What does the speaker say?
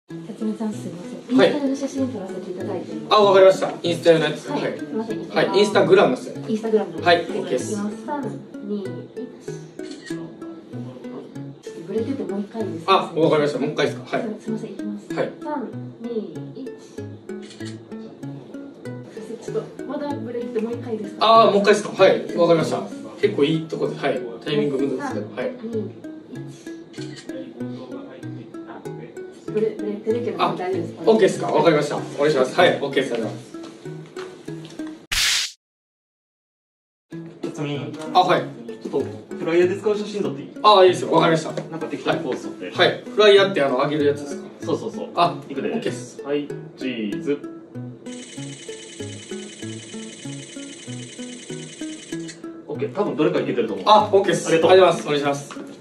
辰巳さん、すみません。インスタの写真撮らせていただいて。 あ、わかりました。インスタ用のやつ。 はい。すみません。 はい、インスタグラムですよね。 インスタグラム。 はい、OK です。 3、2、1。ブレててもう一回です。 あ、わかりました。もう一回ですか。はい。 すみません、いきます。 はい。 3、2、1。ちょっとまだブレててもう一回ですか。 ああ、もう一回ですか。はい、わかりました。結構いいとこで、はい。タイミングむずですけど、はい。 ブレてるけど大丈夫ですか。 OK ですか。わかりました。お願いします。はい、OK です。ありがとうございます。 辰巳、 あ、はい。 ちょっとフライヤーで使う写真撮っていい？ ああ、いいですよ。わかりました。 なんか適当にポーズ撮って。 はい。フライヤーって上げるやつですか。 そうそうそう。 あ、 いくで。 OK です。 はい、チーズ。OK、多分どれかいけてると思う。 あ、OK です。 ありがとうありがとうございます。お願いします。